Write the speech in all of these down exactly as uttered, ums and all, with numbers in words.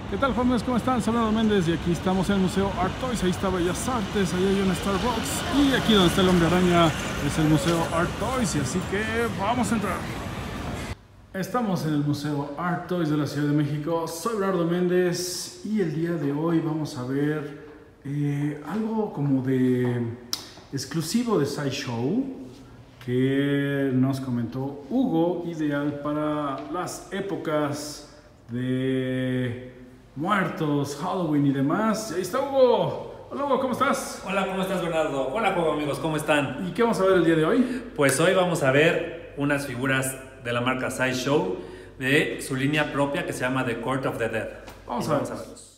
¿Qué tal, jóvenes? ¿Cómo están? Soy Leonardo Méndez y aquí estamos en el Museo Art Toys. Ahí está Bellas Artes, ahí hay una Starbucks y aquí donde está el Hombre Araña es el Museo Art Toys, y así que vamos a entrar. Estamos en el Museo Art Toys de la Ciudad de México. Soy Leonardo Méndez y el día de hoy vamos a ver eh, algo como de exclusivo de SciShow que nos comentó Hugo, ideal para las épocas de muertos, Halloween y demás. Ahí está Hugo. Hola Hugo, ¿cómo estás? Hola, ¿cómo estás, Bernardo? Hola, juego amigos, ¿cómo están? ¿Y qué vamos a ver el día de hoy? Pues hoy vamos a ver unas figuras de la marca SciShow de su línea propia que se llama The Court of the Dead. Vamos, a, vamos ver. a verlos.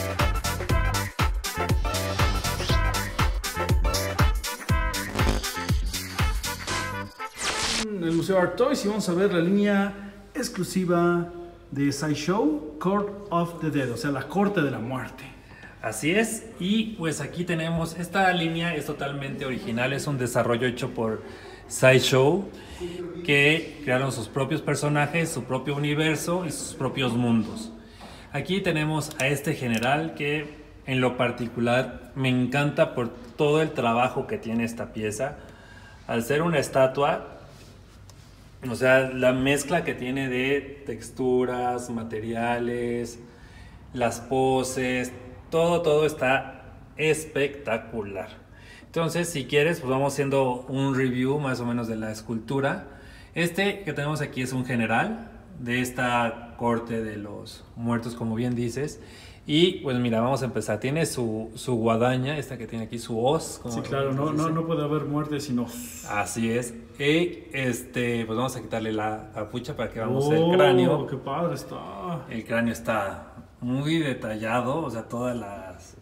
En el Museo Art Toys y vamos a ver la línea exclusiva de SciShow, Court of the Dead, o sea, la corte de la muerte. Así es, y pues aquí tenemos, esta línea es totalmente original, es un desarrollo hecho por SciShow, que crearon sus propios personajes, su propio universo y sus propios mundos. Aquí tenemos a este general que en lo particular me encanta por todo el trabajo que tiene esta pieza. Al ser una estatua, o sea, la mezcla que tiene de texturas, materiales, las poses, todo, todo está espectacular. Entonces, si quieres, pues vamos haciendo un review más o menos de la escultura. Este que tenemos aquí es un general de esta corte de los muertos, como bien dices. Y pues mira, vamos a empezar. Tiene su, su guadaña, esta que tiene aquí, su hoz. Sí, claro, no, no, no puede haber muerte sin hoz. Así es. Y este, pues vamos a quitarle la capucha para que veamos Oh, el cráneo. ¡Qué padre está! El cráneo está muy detallado, o sea, todas las...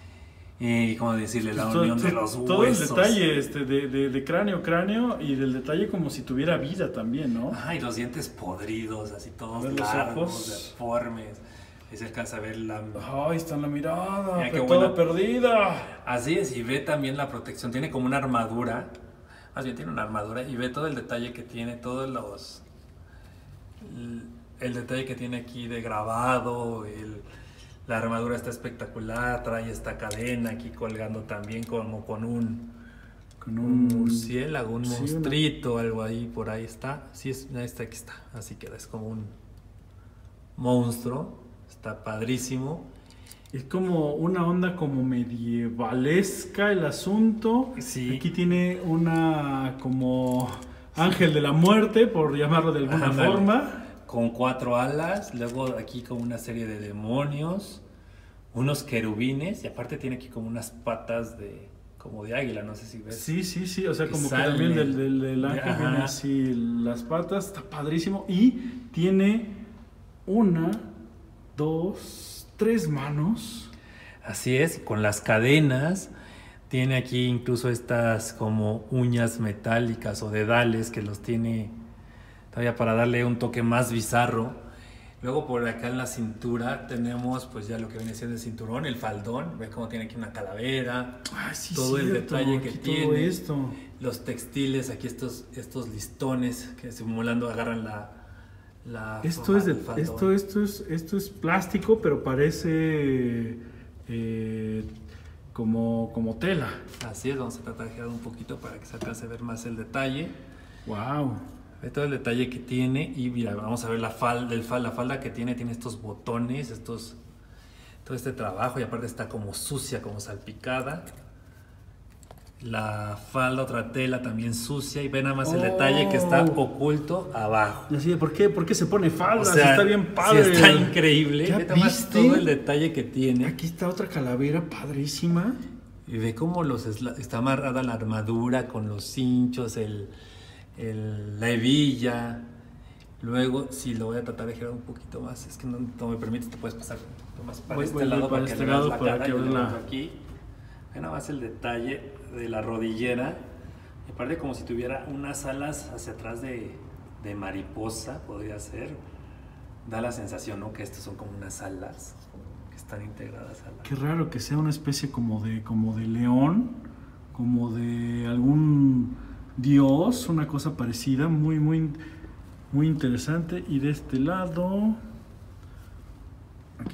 Y cómo decirle, la Todo, unión todo, de los huesos. todo el detalle este, de, de, de cráneo, cráneo y del detalle como si tuviera vida también, ¿no? Ajá, y los dientes podridos, así todos A ver los largos, ojos. deformes. Ahí se alcanza a ver la... Ay, está en la mirada, Mira qué pero toda buena. perdida. Así es, y ve también la protección. Tiene como una armadura. Más bien tiene una armadura y ve todo el detalle que tiene, todos los... El, el detalle que tiene aquí de grabado, el, la armadura está espectacular, trae esta cadena aquí colgando también como con un... Con un murciélago, un sí, monstruito, una... algo ahí, por ahí está. Sí, es, ahí está, aquí está. Así queda, es como un monstruo. Está padrísimo. Es como una onda como medievalesca el asunto. Sí. Aquí tiene una como ángel de la muerte, por llamarlo de alguna Ajá, forma. Con cuatro alas, luego aquí como una serie de demonios, unos querubines, y aparte tiene aquí como unas patas de como de águila, no sé si ves. Sí, sí, sí, o sea, Y como sale, que también del, del, del ángel ajá, viene así las patas, está padrísimo. Y tiene una, dos, tres manos. Así es, con las cadenas. Tiene aquí incluso estas como uñas metálicas o dedales que los tiene todavía para darle un toque más bizarro. Luego por acá en la cintura tenemos pues ya lo que viene siendo el cinturón, el faldón. Ve cómo tiene aquí una calavera. Ay, sí, todo cierto, el detalle que aquí tiene. todo esto. Los textiles, aquí estos, estos listones que simulando agarran la... la Esto es, de, del faldón. esto, esto, es, esto es plástico, pero parece eh, como, como tela. Así es, vamos a tratar de girar un poquito para que se alcance a ver más el detalle. Wow. Ve todo el detalle que tiene y mira, vamos a ver la falda, el fal, la falda que tiene, tiene estos botones, estos, todo este trabajo, y aparte está como sucia, como salpicada. La falda, otra tela también sucia, y ve nada más el Oh. detalle que está oculto abajo. Y así de, ¿por qué? ¿Por qué se pone falda? O Si sea, está bien padre. sí está increíble. ¿Ya Ve nada más viste? todo el detalle que tiene. Aquí está otra calavera padrísima. Y ve cómo los está amarrada la armadura con los cinchos, el, el, la hebilla. Luego, si lo voy a tratar de girar un poquito más, es que no, no me permite, te puedes pasar un poquito más para Voy- este voy lado para para, este que veas lado la para cara. que Yo veas le la- pongo aquí. Ve nada más el detalle de la rodillera. Y aparte como si tuviera unas alas hacia atrás de, de mariposa, podría ser. Da la sensación, ¿no? Que estos son como unas alas que están integradas a la... Qué raro que sea una especie como de, como de león, como de algún dios, una cosa parecida, muy, muy, muy interesante. Y de este lado, aquí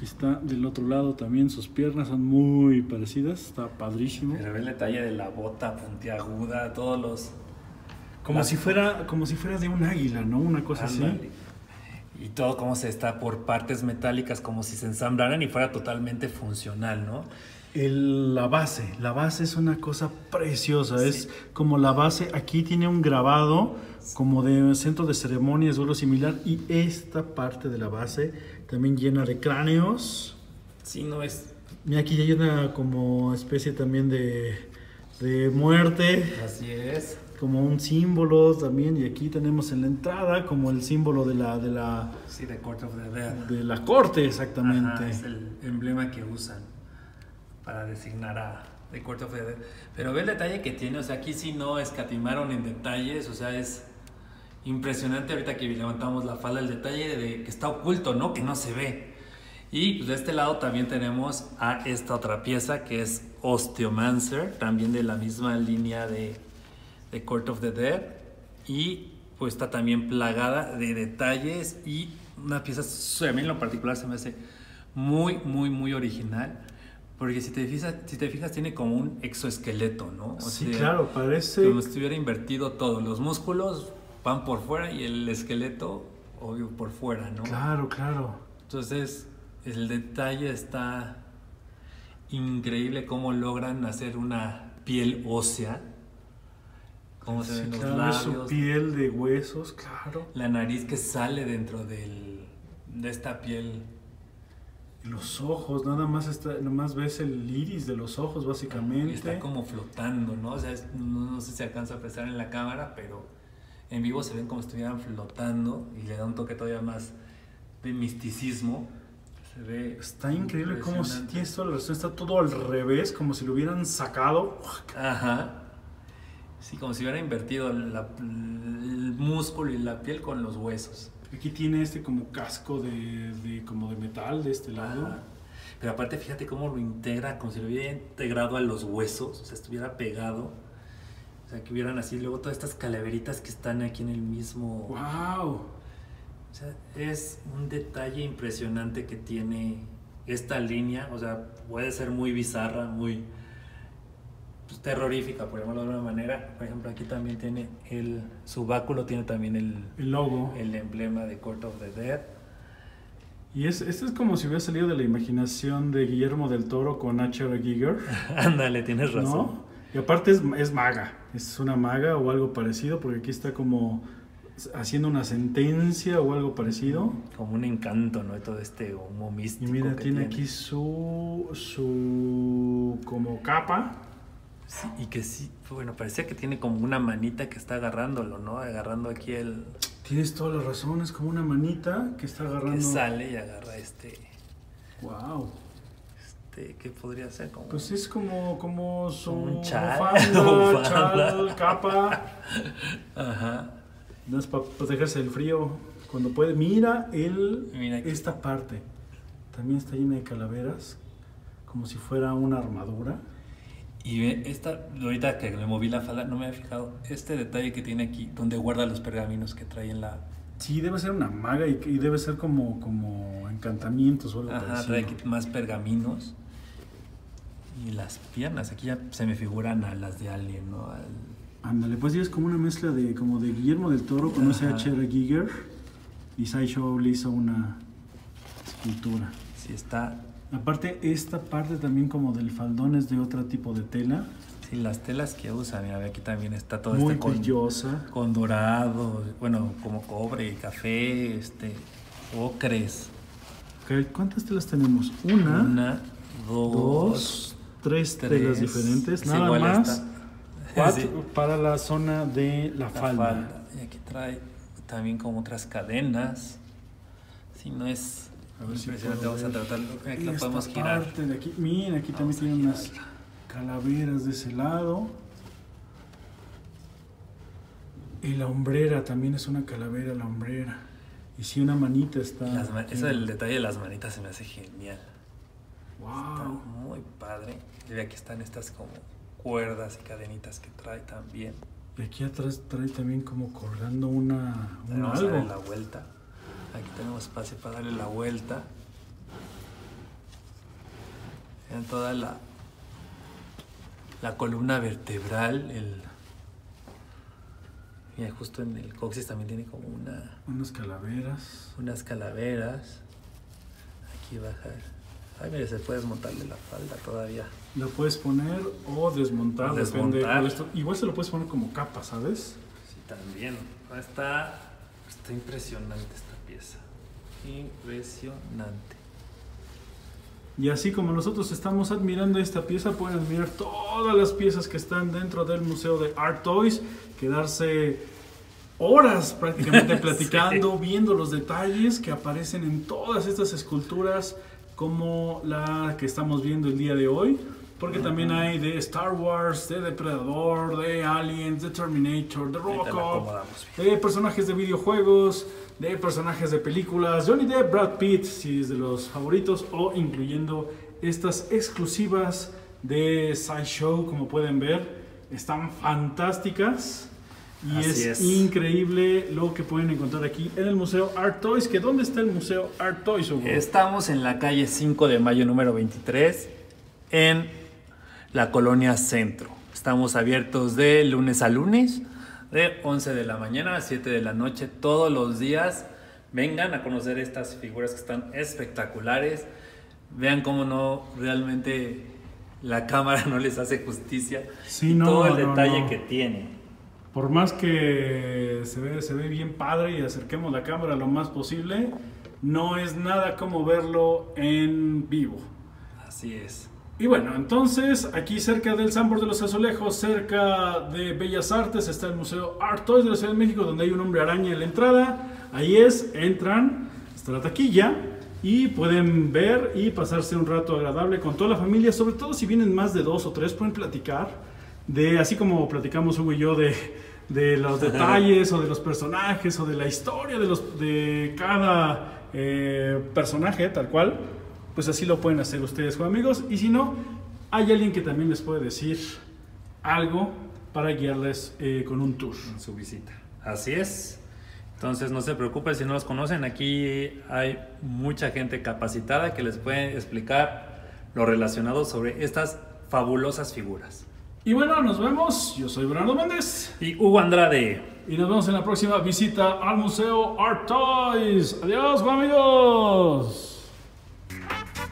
Aquí está del otro lado también, sus piernas son muy parecidas, está padrísimo. Pero ve el detalle de la bota puntiaguda, todos los... Como las... si fuera, como si fuera de un águila, ¿no? Una cosa Ándale. así. Y todo como se está por partes metálicas, como si se ensamblaran y fuera totalmente funcional, ¿no? El, la base, la base es una cosa preciosa, sí. Es como la base, aquí tiene un grabado como de centro de ceremonias o algo similar, y esta parte de la base también llena de cráneos. Sí, no es... Mira, aquí hay una como especie también de, de muerte. Así es. Como un símbolo también, y aquí tenemos en la entrada como el símbolo de la... De la sí, de Court of the Dead. De la corte, exactamente. Ajá, es el emblema que usan para designar a The Court of the Dead. Pero ve el detalle que tiene, o sea, aquí sí no escatimaron en detalles, o sea, es impresionante ahorita que levantamos la falda, el detalle de que está oculto, ¿no? Que no se ve. Y pues de este lado también tenemos a esta otra pieza que es Osteomancer, también de la misma línea de, de Court of the Dead, y pues está también plagada de detalles y una pieza, a mí en lo particular se me hace muy, muy, muy original. Porque si te fijas, si te fijas tiene como un exoesqueleto, ¿no? O sí, sea, claro, parece... como si estuviera invertido todo. Los músculos van por fuera y el esqueleto, obvio, por fuera, ¿no? Claro, claro. Entonces, el detalle está increíble cómo logran hacer una piel ósea. Cómo se sí, ven los claro, labios. Su piel de huesos, claro. La nariz que sale dentro del, de esta piel. Los ojos, nada más está, nada más ves el iris de los ojos, básicamente. Y está como flotando, ¿no? O sea, es, no, no sé si se alcanza a apreciar en la cámara, pero en vivo se ven como si estuvieran flotando y le da un toque todavía más de misticismo. Se ve... Está increíble cómo si tiene toda la razón, está todo al revés, como si lo hubieran sacado. Ajá. Sí, como si hubiera invertido la, el músculo y la piel con los huesos. Aquí tiene este como casco de, de, como de metal de este lado. Ajá. Pero aparte fíjate cómo lo integra, como si lo hubiera integrado a los huesos, o sea, estuviera pegado. O sea, que hubieran así luego todas estas calaveritas que están aquí en el mismo... ¡Wow! O sea, es un detalle impresionante que tiene esta línea. O sea, puede ser muy bizarra, muy... pues, terrorífica, por llamarlo de alguna manera. Por ejemplo, aquí también tiene el... su báculo tiene también el... el logo. El emblema de Court of the Dead. Y es, esto es como si hubiera salido de la imaginación de Guillermo del Toro con H R. Giger. Ándale, tienes razón. ¿No? Y aparte es, es maga, es una maga o algo parecido, porque aquí está como haciendo una sentencia o algo parecido. Como un encanto, ¿no? Todo este humo místico. Y mira, que tiene, tiene aquí su, su como capa. Sí, y que sí, bueno, parecía que tiene como una manita que está agarrándolo, ¿no? Agarrando aquí el... Tienes toda la razón, es como una manita que está agarrando... Que sale y agarra este... Wow. Este, ¿qué podría ser? Como... Pues es como, como su como un chal, bufanda, chal, capa. Ajá. No es para protegerse del frío cuando puede. Mira, el, Mira esta parte. También está llena de calaveras, como si fuera una armadura. Y ve, esta, ahorita que le moví la falda, no me había fijado, este detalle que tiene aquí, donde guarda los pergaminos que trae en la... Sí, debe ser una maga y, y debe ser como, como encantamientos o algo Ajá, parecido. trae aquí más pergaminos. Y las piernas, aquí ya se me figuran a las de Alien, ¿no? Al... Ándale, pues es como una mezcla de, como de Guillermo del Toro con ese H R. Giger, y Sideshow le hizo una escultura. Sí, está... Aparte, esta parte también como del faldón es de otro tipo de tela. Sí, las telas que usa, mira, aquí también está todo muy este con, brillosa. Con dorado, bueno, como cobre, café, este, ocres. Okay, ¿cuántas telas tenemos? Una, Una dos, dos, tres, tres telas diferentes. Sí, nada más. esta. Cuatro Sí. para la zona de la, La falda. falda. Y aquí trae también como otras cadenas. Si no es... A ver si impresionante, puedo vamos a ver tratarlo. Aquí lo esta podemos girar. parte de aquí. Mira, aquí Vamos también tiene unas girarla. calaveras de ese lado. Y la hombrera también es una calavera, la hombrera. Y si una manita está... Las man- eso del detalle de las manitas se me hace genial. Está Wow. muy padre. Y aquí están estas como cuerdas y cadenitas que trae también. Y aquí atrás trae también como colgando una, una Vamos a darle algo. la vuelta. Aquí tenemos espacio para darle la vuelta. Vean toda la, la columna vertebral. El, mira, justo en el coxis también tiene como una... Unas calaveras. Unas calaveras. Aquí baja. Ay, mira, se puede desmontarle la falda todavía. Lo puedes poner o desmontar, desmontar. Depende de esto. Igual se lo puedes poner como capa, ¿sabes? Sí, también. Está, está impresionante esta pieza. Impresionante. Y así como nosotros estamos admirando esta pieza, pueden admirar todas las piezas que están dentro del Museo de Art Toys, quedarse horas prácticamente platicando, sí. Viendo los detalles que aparecen en todas estas esculturas, como la que estamos viendo el día de hoy, porque uh-huh. también hay de Star Wars, de Depredador, de Aliens, de Terminator, de Robocop, de personajes de videojuegos, de personajes de películas, Johnny Depp, Brad Pitt, si es de los favoritos, o incluyendo estas exclusivas de SciShow, como pueden ver, están fantásticas. Y es, es increíble lo que pueden encontrar aquí en el Museo Art Toys. ¿Que dónde está el Museo Art Toys, Hugo? Estamos en la calle cinco de mayo número veintitrés, en la colonia Centro. Estamos abiertos de lunes a lunes, de once de la mañana a siete de la noche, todos los días. Vengan a conocer estas figuras que están espectaculares. Vean cómo no, realmente la cámara no les hace justicia. Sí, no, todo el no, detalle no. que tiene. Por más que se ve, se ve bien padre y acerquemos la cámara lo más posible, no es nada como verlo en vivo. Así es. Y bueno, entonces aquí cerca del Sambor de los Azulejos, cerca de Bellas Artes, está el Museo Art Toys de la Ciudad de México, donde hay un hombre araña en la entrada. Ahí es, entran, está la taquilla y pueden ver y pasarse un rato agradable con toda la familia. Sobre todo si vienen más de dos o tres, pueden platicar. De, así como platicamos Hugo y yo de, de los detalles o de los personajes o de la historia de, los, de cada eh, personaje tal cual, pues así lo pueden hacer ustedes, amigos. Y si no, hay alguien que también les puede decir algo para guiarles eh, con un tour en su visita. Así es. Entonces no se preocupen si no los conocen, aquí hay mucha gente capacitada que les puede explicar lo relacionado sobre estas fabulosas figuras. Y bueno, nos vemos. Yo soy Bernardo Méndez. Y Hugo Andrade. Y nos vemos en la próxima visita al Museo Art Toys. Adiós, amigos.